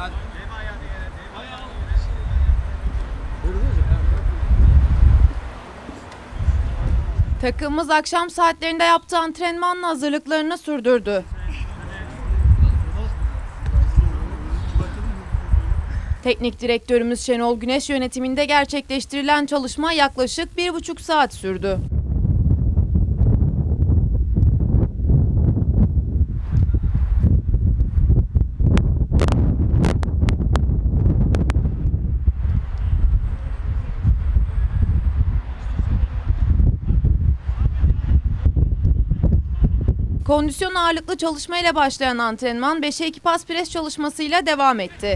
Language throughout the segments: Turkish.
Takımımız akşam saatlerinde yaptığı antrenmanla hazırlıklarını sürdürdü. Teknik direktörümüz Şenol Güneş yönetiminde gerçekleştirilen çalışma yaklaşık 1,5 saat sürdü. Kondisyon ağırlıklı çalışmayla başlayan antrenman 5'e 2 pas pres çalışmasıyla devam etti.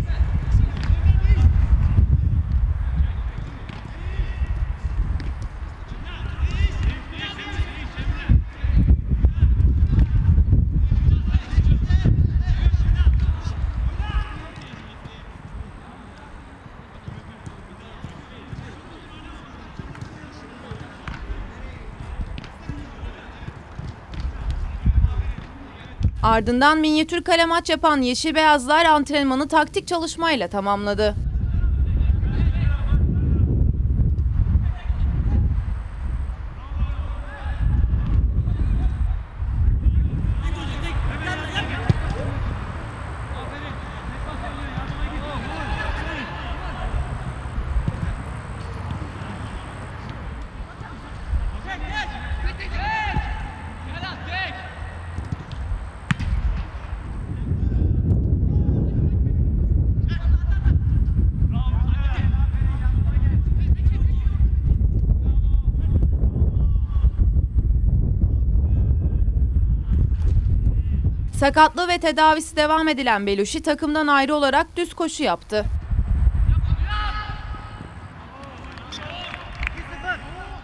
Ardından minyatür kale maç yapan Yeşil Beyazlar antrenmanı taktik çalışmayla tamamladı. Sakatlığı ve tedavisi devam edilen Beluşi takımdan ayrı olarak düz koşu yaptı.